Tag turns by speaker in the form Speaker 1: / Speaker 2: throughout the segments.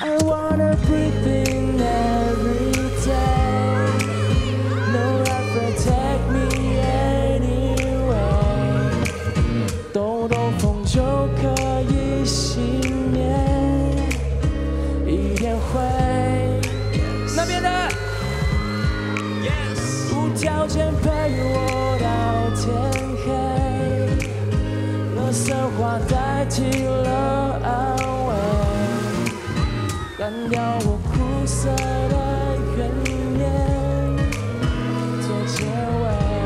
Speaker 1: I wanna breathe in every day. No effort take me anyway. 兜兜风就可以熄灭一点灰。那边的，无条件陪我到天黑。垃圾话代替了安慰。 干掉我苦涩的怨念，做结尾。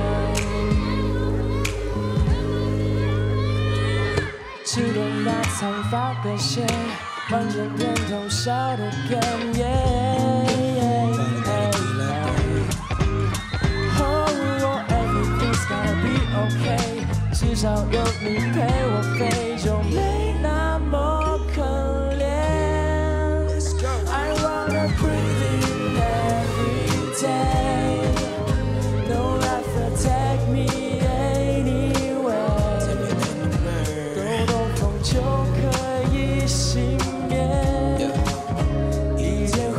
Speaker 1: 记得那长发的线，完整片头笑的哽咽。Oh, everything's gonna be okay， 至少有你陪我飞，就没那么可怜。 Breathing every day, no effort take me anywhere. 兜兜风就可以熄灭一点灰。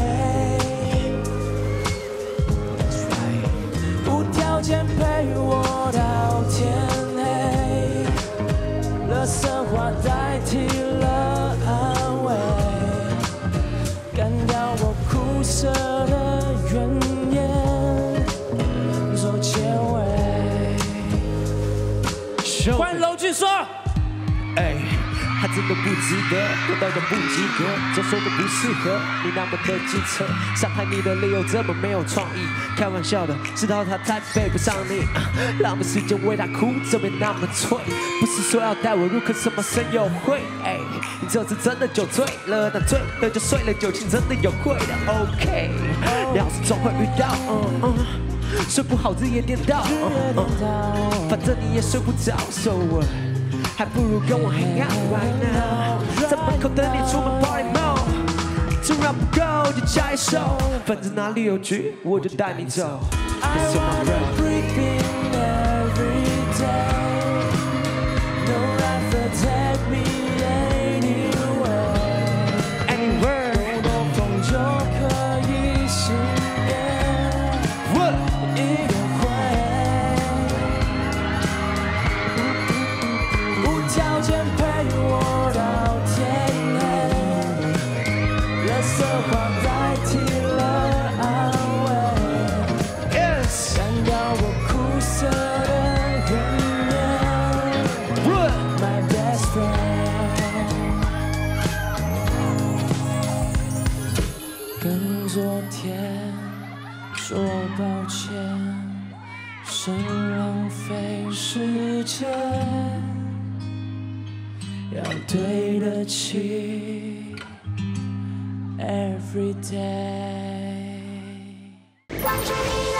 Speaker 1: 无条件陪我到天黑，垃圾话代替了安慰。 干掉我苦涩的怨言，做结尾。欢迎娄俊说。
Speaker 2: 哎，他真的不值得，多到都不及格，总说都不适合你那么的机车，伤害你的理由这么没有创意。开玩笑的，知道他太配不上你，浪费时间为他哭，怎么那么脆？不是说要带我入坑什么声友会？哎，你这次真的酒醉了，那醉了就睡了，酒精真的有贵的。OK， 要是总会遇到，睡不好日夜颠倒，反正你也睡不着 ，so 还不如跟我 hang out right now， 在门口等你出门 party mode， 这让不够就加一首，反正哪里有局我就带你走。
Speaker 1: I wanna breathe in every day, no effort take me anywhere. 兜兜风就可以熄灭一点灰。无条件陪我到天黑，垃圾话代替了安慰。 干掉我苦涩的怨念 ，My best friend。跟昨天说抱歉，是浪费时间，要对得起 every day。